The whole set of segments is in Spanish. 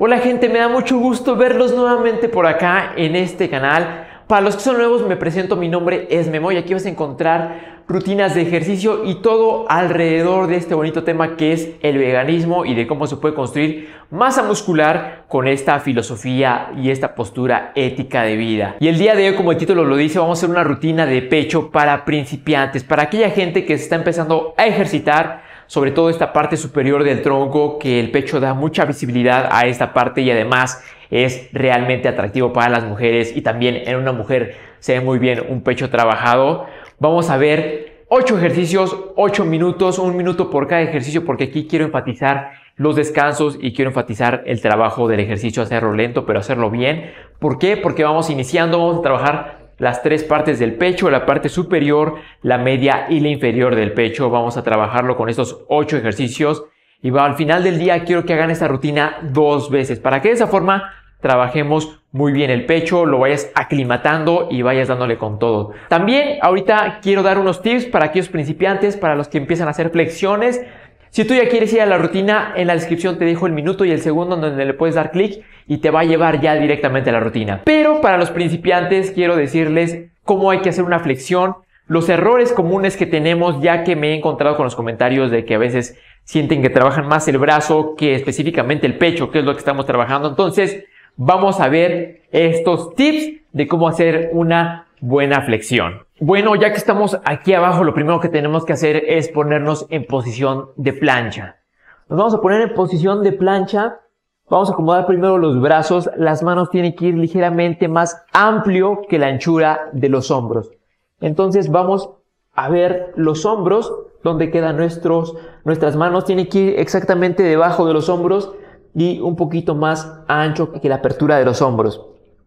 Hola gente, me da mucho gusto verlos nuevamente por acá en este canal. Para los que son nuevos me presento, mi nombre es Memo y aquí vas a encontrar rutinas de ejercicio y todo alrededor de este bonito tema que es el veganismo y de cómo se puede construir masa muscular con esta filosofía y esta postura ética de vida. Y el día de hoy, como el título lo dice, vamos a hacer una rutina de pecho para principiantes, para aquella gente que se está empezando a ejercitar, sobre todo esta parte superior del tronco, que el pecho da mucha visibilidad a esta parte y además es realmente atractivo para las mujeres y también en una mujer se ve muy bien un pecho trabajado. Vamos a ver 8 ejercicios, 8 minutos, 1 minuto por cada ejercicio, porque aquí quiero enfatizar los descansos y quiero enfatizar el trabajo del ejercicio, hacerlo lento pero hacerlo bien. ¿Por qué? Porque vamos iniciando, vamos a trabajar las 3 partes del pecho, la parte superior, la media y la inferior del pecho. Vamos a trabajarlo con estos 8 ejercicios y al final del día quiero que hagan esta rutina 2 veces para que de esa forma trabajemos muy bien el pecho, lo vayas aclimatando y vayas dándole con todo. También ahorita quiero dar unos tips para aquellos principiantes, para los que empiezan a hacer flexiones. Si tú ya quieres ir a la rutina, en la descripción te dejo el minuto y el segundo donde le puedes dar clic y te va a llevar ya directamente a la rutina. Pero para los principiantes quiero decirles cómo hay que hacer una flexión, los errores comunes que tenemos, ya que me he encontrado con los comentarios de que a veces sienten que trabajan más el brazo que específicamente el pecho, que es lo que estamos trabajando. Entonces vamos a ver estos tips de cómo hacer una buena flexión. Bueno, ya que estamos aquí abajo, lo primero que tenemos que hacer es ponernos en posición de plancha. Nos vamos a poner en posición de plancha. Vamos a acomodar primero los brazos. Las manos tienen que ir ligeramente más amplio que la anchura de los hombros. Entonces vamos a ver los hombros, donde quedan nuestras manos. Tienen que ir exactamente debajo de los hombros y un poquito más ancho que la apertura de los hombros.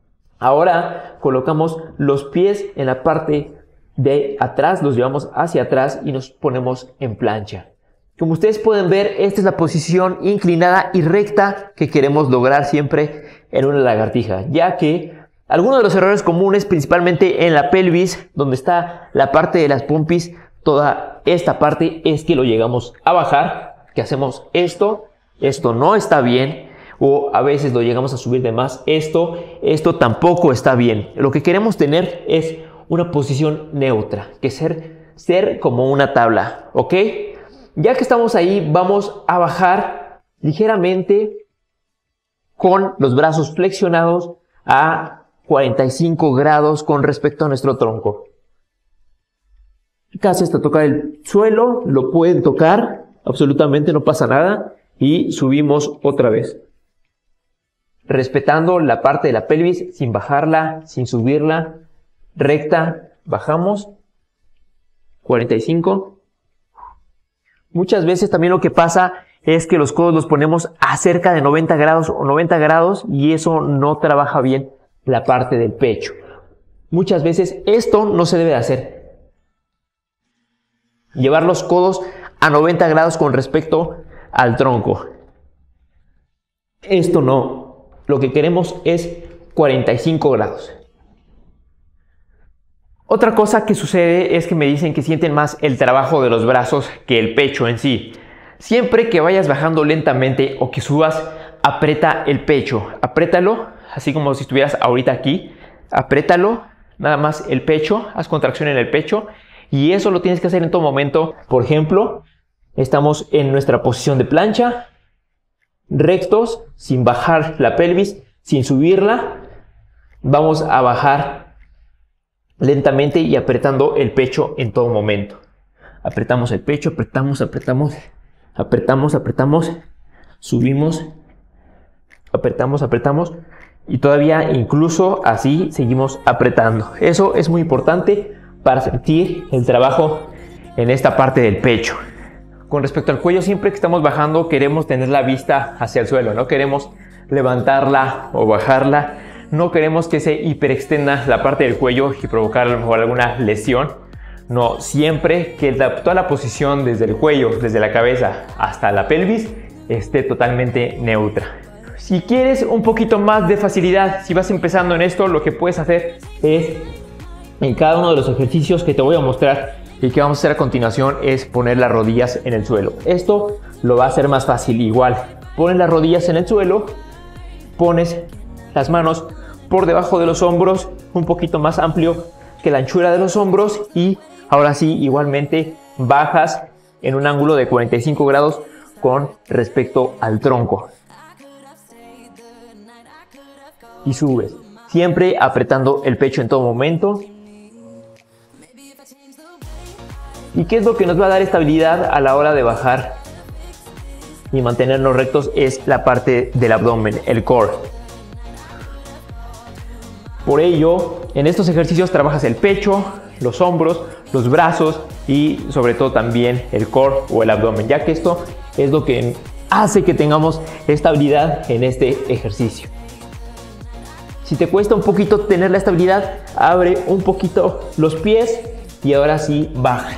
Ahora colocamos los pies en la parte de atrás, los llevamos hacia atrás y nos ponemos en plancha. Como ustedes pueden ver, esta es la posición inclinada y recta que queremos lograr siempre en una lagartija, ya que algunos de los errores comunes, principalmente en la pelvis, donde está la parte de las pompis, toda esta parte, es que lo llegamos a bajar, que hacemos esto no está bien, o a veces lo llegamos a subir de más, esto tampoco está bien. Lo que queremos tener es una posición neutra, que ser como una tabla, ¿ok? Ya que estamos ahí, vamos a bajar ligeramente con los brazos flexionados a 45 grados con respecto a nuestro tronco. Casi hasta tocar el suelo, lo pueden tocar, absolutamente no pasa nada, y subimos otra vez. Respetando la parte de la pelvis, sin bajarla, sin subirla, recta, bajamos, 45. Muchas veces también lo que pasa es que los codos los ponemos a cerca de 90 grados o 90 grados y eso no trabaja bien la parte del pecho. Muchas veces esto no se debe de hacer. Llevar los codos a 90 grados con respecto al tronco. Esto no. Lo que queremos es 45 grados. Otra cosa que sucede es que me dicen que sienten más el trabajo de los brazos que el pecho en sí. Siempre que vayas bajando lentamente o que subas, aprieta el pecho. Apriétalo, así como si estuvieras ahorita aquí. Apriétalo, nada más el pecho, haz contracción en el pecho. Y eso lo tienes que hacer en todo momento. Por ejemplo, estamos en nuestra posición de plancha, rectos, sin bajar la pelvis, sin subirla. Vamos a bajar lentamente y apretando el pecho en todo momento. Apretamos el pecho, apretamos, subimos, apretamos y todavía incluso así seguimos apretando. Eso es muy importante para sentir el trabajo en esta parte del pecho. Con respecto al cuello, siempre que estamos bajando queremos tener la vista hacia el suelo, no queremos levantarla o bajarla, no queremos que se hiperextienda la parte del cuello y provocar a lo mejor alguna lesión. No, siempre que toda la posición desde el cuello, desde la cabeza hasta la pelvis esté totalmente neutra. Si quieres un poquito más de facilidad, si vas empezando en esto, lo que puedes hacer es, en cada uno de los ejercicios que te voy a mostrar y que vamos a hacer a continuación, es poner las rodillas en el suelo. Esto lo va a hacer más fácil. Igual, pones las rodillas en el suelo pones las manos por debajo de los hombros, un poquito más amplio que la anchura de los hombros, y ahora sí, igualmente bajas en un ángulo de 45 grados con respecto al tronco. Y subes, siempre apretando el pecho en todo momento. ¿Y qué es lo que nos va a dar estabilidad a la hora de bajar y mantenernos rectos? Es la parte del abdomen, el core. Por ello, en estos ejercicios trabajas el pecho, los hombros, los brazos y sobre todo también el core o el abdomen, ya que esto es lo que hace que tengamos estabilidad en este ejercicio. Si te cuesta un poquito tener la estabilidad, abre un poquito los pies y ahora sí baja.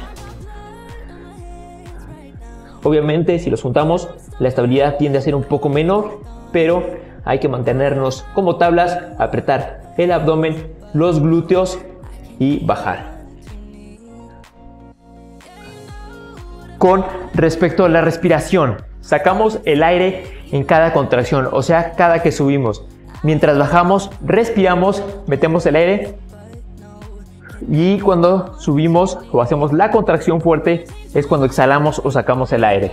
Obviamente, si los juntamos, la estabilidad tiende a ser un poco menor, pero hay que mantenernos como tablas, apretar el abdomen, los glúteos y bajar. Con respecto a la respiración, sacamos el aire en cada contracción, o sea, cada que subimos. Mientras bajamos, respiramos, metemos el aire, y cuando subimos o hacemos la contracción fuerte es cuando exhalamos o sacamos el aire.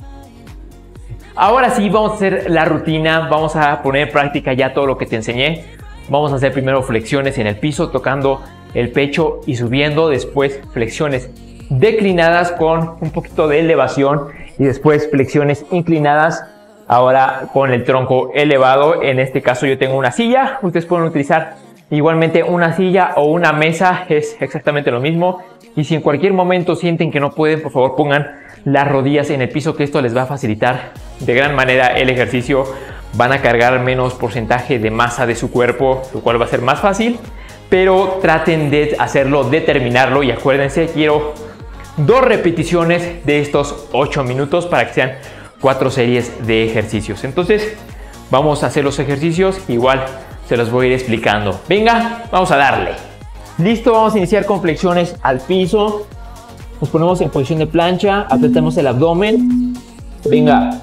Ahora sí, vamos a hacer la rutina, vamos a poner en práctica ya todo lo que te enseñé. Vamos a hacer primero flexiones en el piso, tocando el pecho y subiendo, después flexiones declinadas con un poquito de elevación y después flexiones inclinadas, ahora con el tronco elevado. En este caso yo tengo una silla, ustedes pueden utilizar igualmente una silla o una mesa, es exactamente lo mismo. Y si en cualquier momento sienten que no pueden, por favor pongan las rodillas en el piso, que esto les va a facilitar de gran manera el ejercicio. Van a cargar menos porcentaje de masa de su cuerpo, lo cual va a ser más fácil, pero traten de hacerlo, de terminarlo. Y acuérdense, quiero 2 repeticiones de estos 8 minutos para que sean 4 series de ejercicios. Entonces vamos a hacer los ejercicios, igual se los voy a ir explicando. Venga, vamos a darle. Listo, vamos a iniciar con flexiones al piso. Nos ponemos en posición de plancha, apretamos el abdomen. Venga.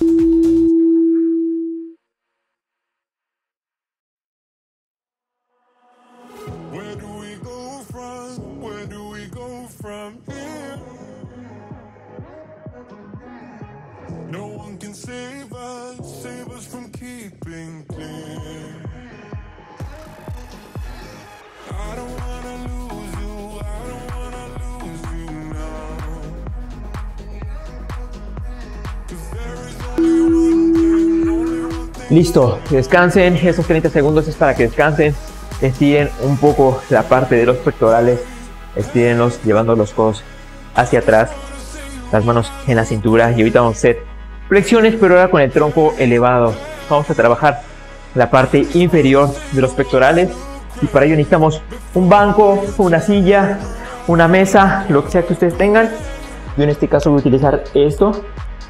Listo, descansen, esos 30 segundos es para que descansen, estiren un poco la parte de los pectorales, estírenlos llevando los codos hacia atrás, las manos en la cintura, y ahorita vamos a hacer flexiones pero ahora con el tronco elevado. Vamos a trabajar la parte inferior de los pectorales y para ello necesitamos un banco, una silla, una mesa, lo que sea que ustedes tengan. Yo en este caso voy a utilizar esto.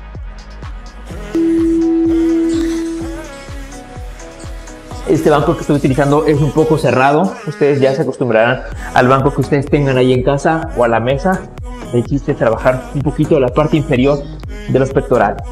Este banco que estoy utilizando es un poco cerrado. Ustedes ya se acostumbrarán al banco que ustedes tengan ahí en casa o a la mesa. El chiste es trabajar un poquito la parte inferior de los pectorales.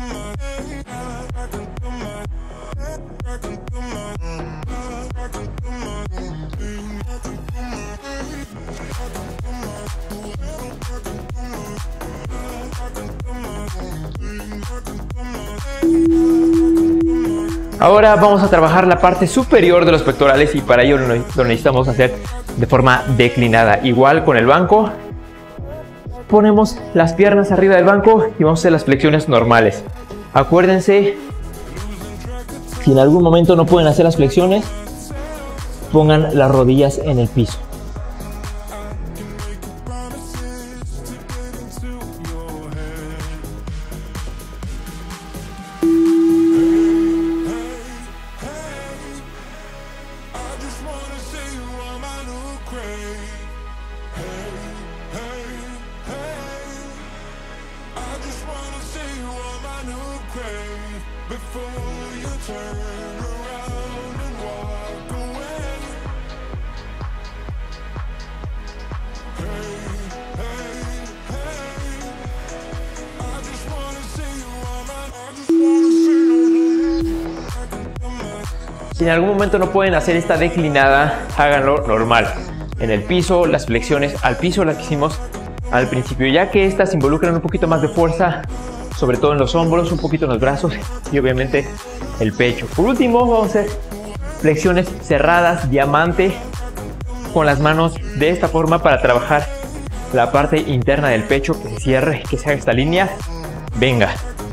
Ahora vamos a trabajar la parte superior de los pectorales y para ello lo necesitamos hacer de forma declinada. Igual con el banco, ponemos las piernas arriba del banco y vamos a hacer las flexiones normales. Acuérdense, si en algún momento no pueden hacer las flexiones, pongan las rodillas en el piso. Si en algún momento no pueden hacer esta declinada, háganlo normal. En el piso, las flexiones al piso las que hicimos al principio, ya que estas involucran un poquito más de fuerza, sobre todo en los hombros, un poquito en los brazos y obviamente el pecho. Por último, vamos a hacer flexiones cerradas, diamante, con las manos de esta forma para trabajar la parte interna del pecho, que se cierre, que se haga esta línea. Venga.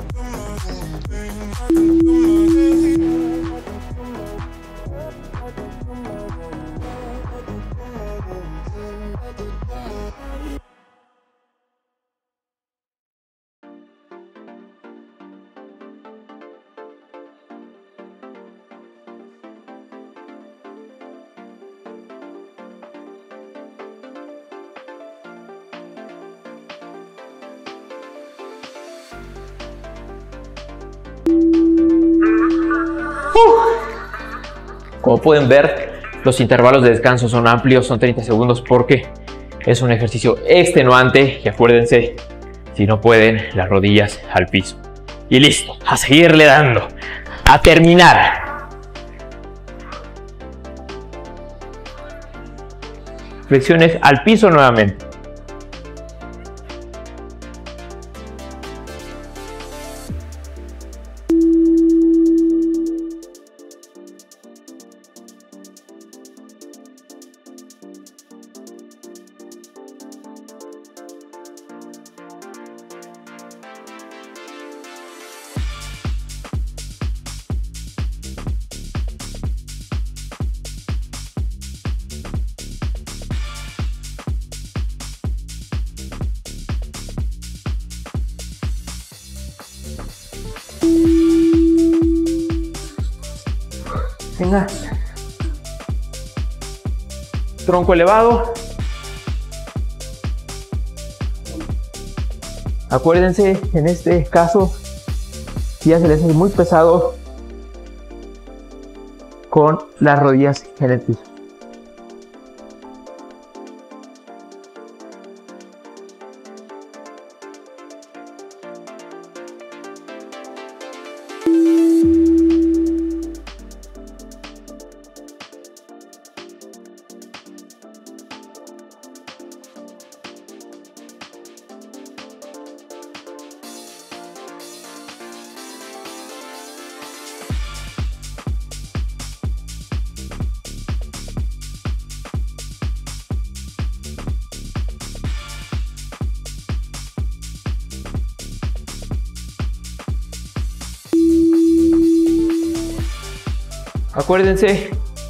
Como pueden ver, los intervalos de descanso son amplios, son 30 segundos porque es un ejercicio extenuante y acuérdense, si no pueden, las rodillas al piso. Y listo, a seguirle dando, a terminar. Flexiones al piso nuevamente. Venga. Tronco elevado. Acuérdense, en este caso, si ya se les hace muy pesado, con las rodillas en el piso. Acuérdense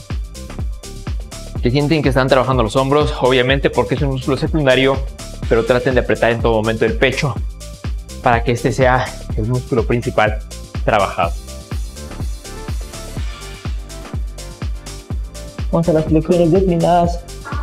que sienten que están trabajando los hombros, obviamente porque es un músculo secundario, pero traten de apretar en todo momento el pecho para que este sea el músculo principal trabajado. Vamos a las flexiones declinadas.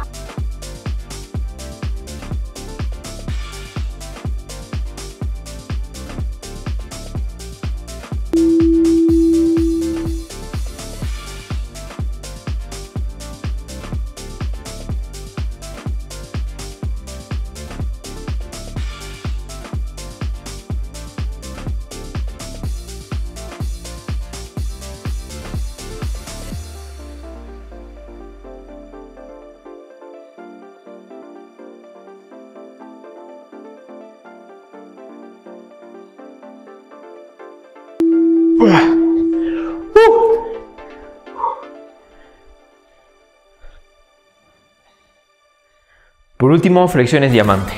Por último, flexiones diamante.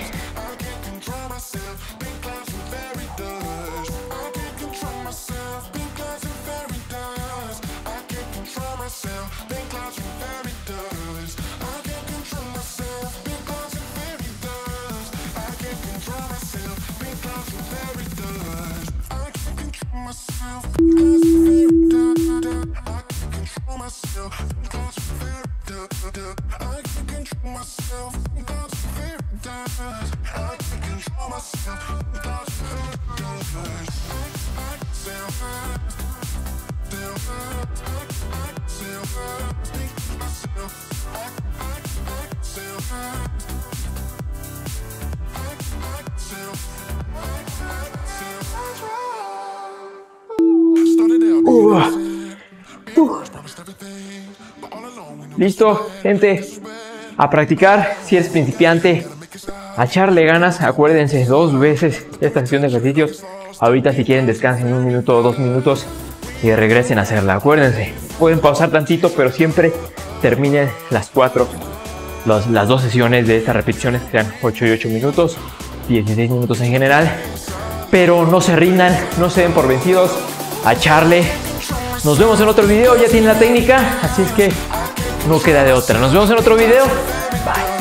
Listo, gente. A practicar si eres principiante. A echarle ganas. Acuérdense 2 veces esta sesión de ejercicios. Ahorita si quieren descansen 1 minuto o 2 minutos y regresen a hacerla. Acuérdense, pueden pausar tantito, pero siempre terminen las 2 sesiones de estas repeticiones, que sean 8 y 8 minutos, 16 minutos en general. Pero no se rindan, no se den por vencidos. A echarle. Nos vemos en otro video, ya tienen la técnica, así es que no queda de otra. Nos vemos en otro video. Bye.